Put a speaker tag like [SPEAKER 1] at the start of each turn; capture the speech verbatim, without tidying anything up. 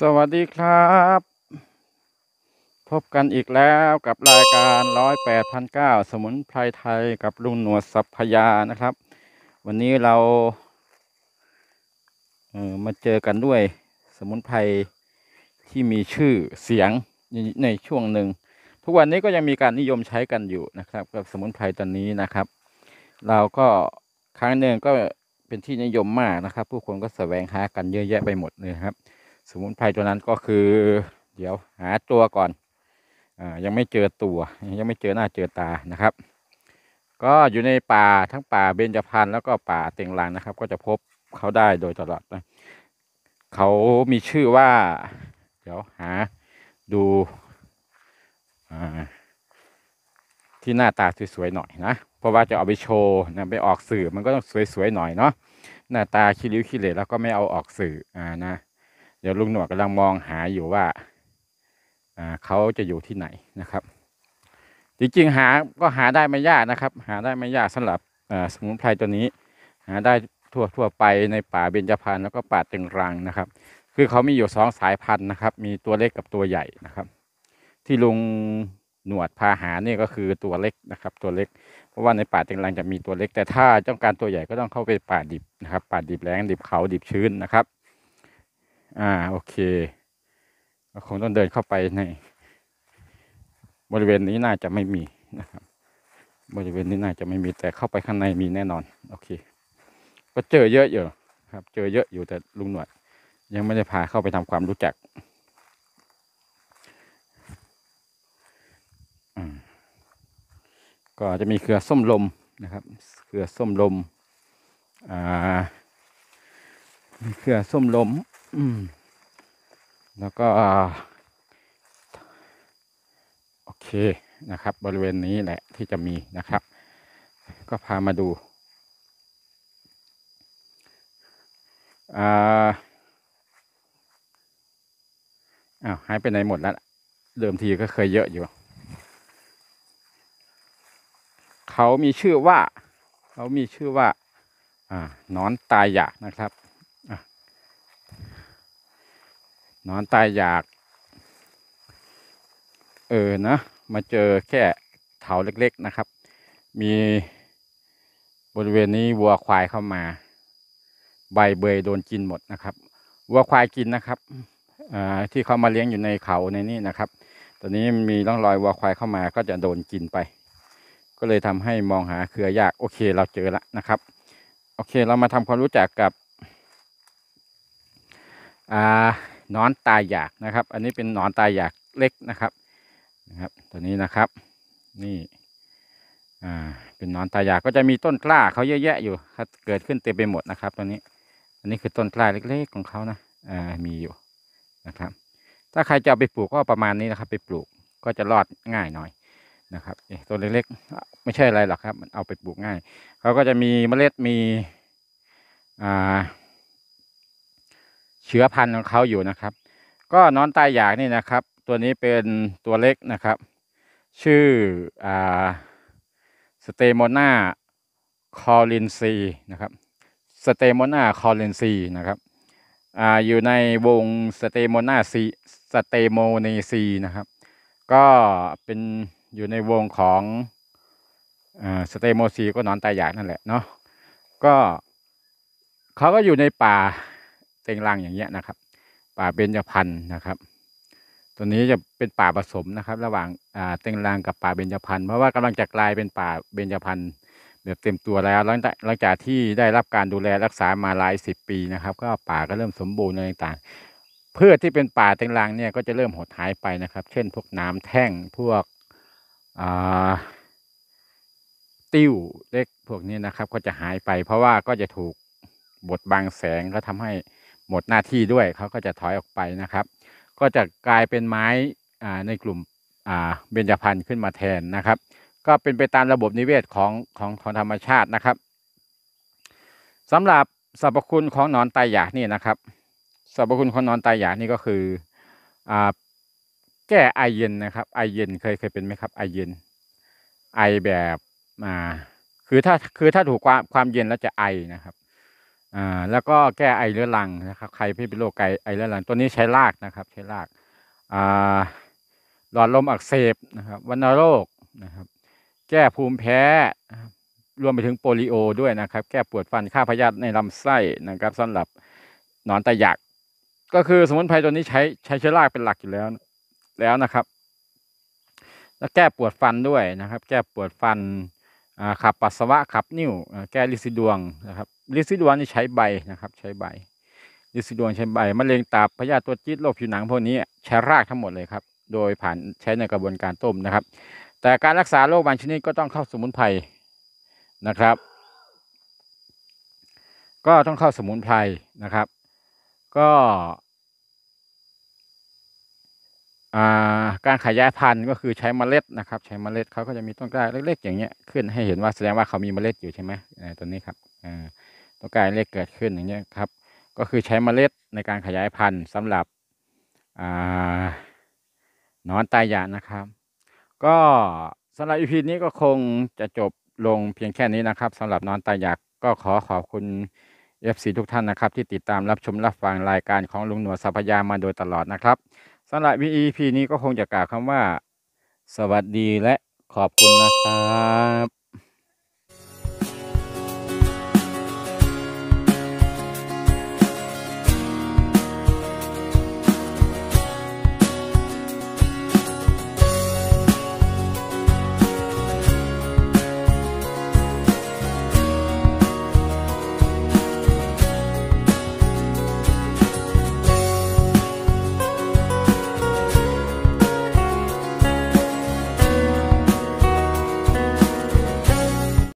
[SPEAKER 1] สวัสดีครับพบกันอีกแล้วกับรายการร้อยแปดพันเก้าสมุนไพรไทยกับลุงหนวดสัพพยานะครับ วันนี้เราเออมาเจอกันด้วยสมุนไพรที่มีชื่อเสียงในช่วงหนึ่งทุกวันนี้ก็ยังมีการนิยมใช้กันอยู่นะครับกับสมุนไพรตัวนี้นะครับ เราก็ครั้งหนึ่งก็เป็นที่นิยมมากนะครับ ผู้คนก็แสวงหากันเยอะแยะไปหมดเลยครับ สมุนไพรตัวนั้นก็คือ เดี๋ยวหาตัวก่อนอ่ายังไม่เจอตัวยังไม่เจอหน้าเจอตานะครับ ก็อยู่ในป่าทั้งป่าเบญจพรรณแล้วก็ป่าเต็งรังนะครับ ก็จะพบเขาได้โดยตลอดนะเขามีชื่อว่า เดี๋ยวหาดูที่หน้าตาสวยๆหน่อยนะเพราะว่าจะเอาไปโชว์นะไปออกสื่อมันก็ต้องสวยๆหน่อยเนาะหน้าตาขี้ริ้วขี้เหร่แล้วก็ไม่เอาออกสื่ออ่านะเดี๋ยวลุงหนวดกำลังมองหาอยู่ว่าอ่าเขาจะอยู่ที่ไหนนะครับ จริงๆหาก็หาได้ไม่ยากนะครับ หาได้ไม่ยากสำหรับสมุนไพรตัวนี้ หาได้ทั่วทั่วไปในป่าเบญจพรรณแล้วก็ป่าเต็งรังนะครับ คือเขามีอยู่สองสายพันธุ์นะครับ มีตัวเล็กกับตัวใหญ่นะครับ ที่ลุงหนวดพาหาเนี่ยก็คือตัวเล็กนะครับ ตัวเล็กเพราะว่าในป่าเต็งรังจะมีตัวเล็กแต่ถ้าต้องการตัวใหญ่ก็ต้องเข้าไปป่าดิบนะครับ ป่าดิบแล้งดิบเขาดิบชื้นนะครับอ่าโอเคก็คงต้องเดินเข้าไปในบริเวณนี้น่าจะไม่มีนะครับบริเวณนี้น่าจะไม่มีแต่เข้าไปข้างในมีแน่นอนโอเคก็เจอเยอะอยู่ครับเจอเยอะอยู่แต่ลุงหนวดยังไม่ได้พาเข้าไปทำความรู้จักก็จะมีเครือส้มลมนะครับเครือส้มลมอ่ามีเครือส้มลมอืมแล้วก็โอเคนะครับบริเวณนี้แหละที่จะมีนะครับ ก็พามาดูอ่าอ้าวหายไปไหนหมดแล้วเดิมทีก็เคยเยอะอยู่เขามีชื่อว่าเขามีชื่อว่าอ่านอนตายอยากนะครับนอนตายอยากเออนะมาเจอแค่เถาเล็กๆนะครับ มีบริเวณนี้วัวควายเข้ามาใบเบยโดนกินหมดนะครับวัวควายกินนะครับที่เขามาเลี้ยงอยู่ในเขาในนี้นะครับตอนนี้มีร่องรอยวัวควายเข้ามาก็จะโดนกินไปก็เลยทำให้มองหาเครือยากโอเคเราเจอแล้วนะครับโอเคเรามาทำความรู้จักกับอ่านอนตายอยากนะครับอันนี้เป็นนอนตายอยากเล็กนะครับนะครับตัวนี้นะครับนี่อ่าเป็นนอนตายอยากก็จะมีต้นกล้าเขาเยอะแยะอยู่ครับเกิดขึ้นเต็มไปหมดนะครับตัวนี้อันนี้คือต้นกล้าเล็กๆของเขานะอ่ามีอยู่นะครับถ้าใครจะเอาไปปลูกก็ประมาณนี้นะครับไปปลูกก็จะรอดง่ายหน่อยนะครับตัวเล็กๆไม่ใช่อะไรหรอกครับมันเอาไปปลูกง่ายเขาก็จะมีเมล็ดมีอ่าเชื้อพันธุ์ของเขาอยู่นะครับก็นอนตายอยากนี่นะครับตัวนี้เป็นตัวเล็กนะครับชื่ออ่าสเตโมนาคอลินซีนะครับสเตโมนาคอลินซีนะครับอ่าอยู่ในวงสเตโมนาซีสเตโมเนซีนะครับก็เป็นอยู่ในวงของอ่าสเตโมซีก็นอนตายอยากนั่นแหละเนาะก็เขาก็อยู่ในป่าเต็งรังอย่างเงี้ยนะครับป่าเบญจพรรณนะครับตัวนี้จะเป็นป่าผสมนะครับระหว่างอ่าเต็งรังกับป่าเบญจพรรณเพราะว่ากำลังจะกลายเป็นป่าเบญจพรรณแบบเต็มตัวแล้วหลังจากหลังจากที่ได้รับการดูแลรักษามาหลายสิบปีนะครับก็ป่าก็เริ่มสมบูรณ์อะไรต่างๆพืชที่เป็นป่าเต็งรังเนี่ยก็จะเริ่มหดหายไปนะครับเช่นพวกน้ำแท่งพวกอ่าติ้วเล็กพวกนี้นะครับก็จะหายไปเพราะว่าก็จะถูกบดบังแสงก็ทำให้หมดหน้าที่ด้วยเขาก็จะถอยออกไปนะครับก็จะกลายเป็นไม้ในกลุ่มเบญจพรรณขึ้นมาแทนนะครับก็เป็นไปตามระบบนิเวศของของของธรรมชาตินะครับสำหรับสรรพคุณของหนอนตายอยากนี่นะครับสรรพคุณของหนอนตายอยากนี่ก็คืออ่าแก้ไอเย็นนะครับไอเย็นเคยเคยเป็นไหมครับไอเย็นไอแบบอ่าคือถ้าคือถ้าถูกความความเย็นแล้วจะไอนะครับอ่าแล้วก็แก้ไอเรื้อรังนะครับใครที่เป็นโรคไอไอเรื้อรังตัวนี้ใช้รากนะครับใช้รากอ่าหลอดลมอักเสบนะครับวัณโรคนะครับแก้ภูมิแพ้รวมไปถึงโปลิโอด้วยนะครับแก้ปวดฟันฆ่าพยาธิในลำไส้นะครับสำหรับหนอนไตหยักก็คือสมุนไพรตัวนี้ใช้ใช้เชื้อรากเป็นหลักอยู่แล้วแล้วนะครับแล้วแก้ปวดฟันด้วยนะครับแก้ปวดฟันขับปัสสาวะขับนิ่วแก้ลิซิดวงนะครับลิซิดวงนี่ใช้ใบนะครับใช้ใบลิซิดวงใช้ใบมะเร็งตับพยาธิตัวจี๊ดโรคผิวหนังพวกนี้ใช้รากทั้งหมดเลยครับโดยผ่านใช้ในกระบวนการต้มนะครับแต่การรักษาโรคบางชนิดก็ต้องเข้าสมุนไพรนะครับก็ต้องเข้าสมุนไพรนะครับก็การขยายพันธุ์ก็คือใช้เมล็ดนะครับใช้เมล็ดเขาก็จะมีต้นกล้าเล็กๆอย่างเงี้ยขึ้นให้เห็นว่าแสดงว่าเขามีเมล็ดอยู่ใช่ไหมตัวนี้ครับต้นกล้าเล็กเกิดขึ้นอย่างเงี้ยครับก็คือใช้เมล็ดในการขยายพันธุ์สำหรับหนอนไตหยากนะครับก็สำหรับ อี พี นี้ก็คงจะจบลงเพียงแค่นี้นะครับสำหรับหนอนไตหยากก็ขอขอบคุณ เอฟ ซี ทุกท่านนะครับที่ติดตามรับชมรับฟังรายการของลุงหนวดสัพยามาโดยตลอดนะครับสำหรับ อี พี นี้ก็คงจะกล่าวคำว่าสวัสดีและขอบคุณนะครับ